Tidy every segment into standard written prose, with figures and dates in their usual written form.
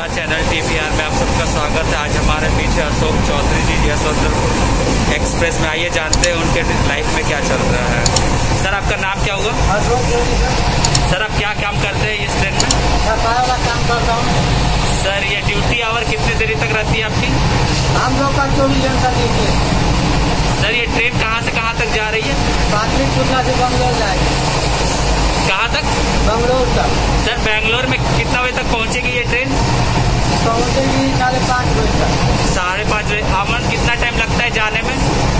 नमस्कार, channel TPR में आप सबका स्वागत है। आज हमारे बीच है अशोक चौधरी जी, यशवंतपुर एक्सप्रेस में। आइए जानते हैं उनके लाइफ में क्या चल रहा है। सर, आपका नाम क्या हुआ? अशोक चौधरी सर। सर, आप क्या काम करते हैं इस ट्रेन में? सफाई वाला काम करता हूँ। सर, ये ड्यूटी आवर कितनी देरी तक रहती है आपकी? हम लोग का 24 घंटा ड्यूटी है। सर, ये ट्रेन कहाँ से कहाँ तक जा रही है? पाटलिपुत्र से बंगलोर जाएगी। कहाँ तक? बंगलोर तक। सर, बेंगलोर में कितना बजे तक पहुँचेगी ये ट्रेन? पहुँचेगी 5:30 बजे तक। 5:30 बजे। अमन कितना टाइम लगता है जाने में?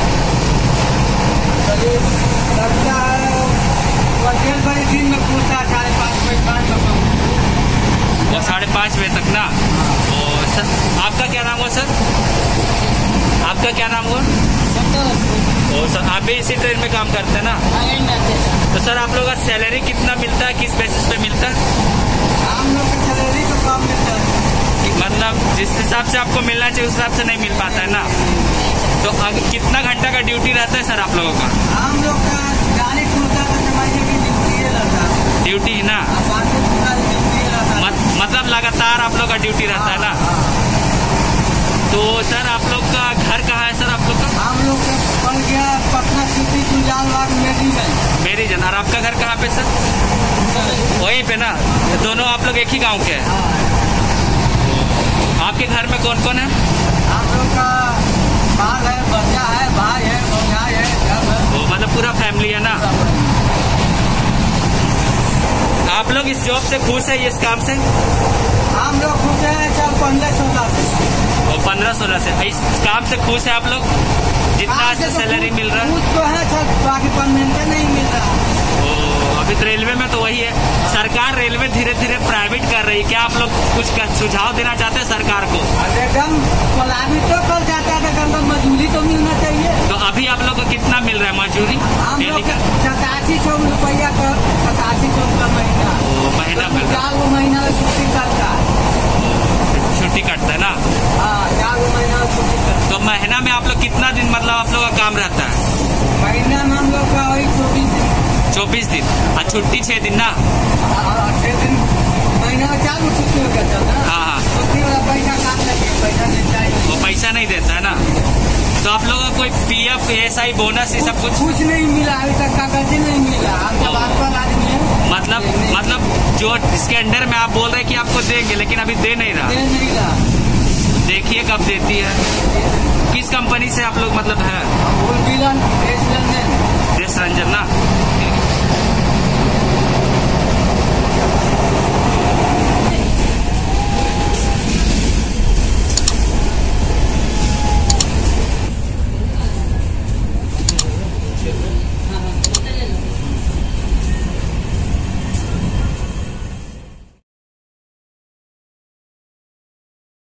करीब लगता है 1 बजे दिन में पहुँचता है, 5:30 बजे शाम तक। वो 5:30 बजे तक ना। तो सर, आपका क्या नाम हुआ सर? आपका क्या नाम हुआ? ओ सर, आप भी इसी ट्रेन में काम करते हैं ना? तो सर, आप लोग का सैलरी कितना मिलता है, किस बेसिस पे मिलता है? हम लोग का सैलरी तो कम मिलता है। मतलब जिस हिसाब से आपको मिलना चाहिए उस हिसाब से नहीं मिल पाता है ना। तो कितना घंटा का ड्यूटी रहता है सर आप लोगों का? हम लोग का गाड़ी खुलता का समय की ड्यूटी रहता है। ड्यूटी ना, मतलब लगातार आप लोग का ड्यूटी रहता है ना। तो सर, आप लोग का घर कहाँ है सर आप लोग का? हम लोग का पड़ गया पटना सिटी गुलजारबाग मेरी और आपका घर कहाँ पे सर? वहीं पे ना। दोनों आप लोग एक ही गांव के हैं? आपके घर में कौन कौन है? हम लोग का बाल है, बच्चा है, भाई है, भौजाई है, सब है। वो मतलब पूरा फैमिली है ना। आप लोग इस जॉब से खुश है, इस काम से? हम लोग खुश है सर 15-16 से। वो 15-16 से इस काम से खुश है आप लोग? जितना से सैलरी मिल रहा है? खुश तो है सर, बाकी परमानेंट नहीं मिल रहा। अभी तो रेलवे में तो वही है। सरकार रेलवे धीरे धीरे प्राइवेट कर रही है। क्या आप लोग कुछ सुझाव देना चाहते हैं सरकार को? एकदम प्राइवेट तो कर जाता है, तो मजदूरी तो मिलना चाहिए। तो अभी आप लोग को कितना मिल रहा है मजदूरी? हम लोग 8700 रुपया का, 8700 का महीना। महीना मिल रहा है? 4 महीना में छुट्टी करता है। छुट्टी कटता है ना? हाँ, 4 महीना में छुट्टी करता है। तो महीना में आप लोग कितना दिन मतलब आप लोग का काम रहता है? महीना में हम लोग का वही 24 दिन। 24 दिन और छुट्टी 6 दिन ना? 6 दिन महीना में 4 छुट्टी हो गया था। हाँ। छुट्टी वाला पैसा काट लेंगे, पैसा देता है। वो पैसा नहीं देता है ना। तो आप लोगों को कोई PF, SI, बोनस ये सब कुछ नहीं मिला अभी तक, कागज नहीं मिला। आप जब आपका आदमी है मतलब जो इसके अंडर में आप बोल रहे हैं कि आपको देंगे, लेकिन अभी दे नहीं रहा। देखिए कब देती है। किस कंपनी से आप लोग मतलब है?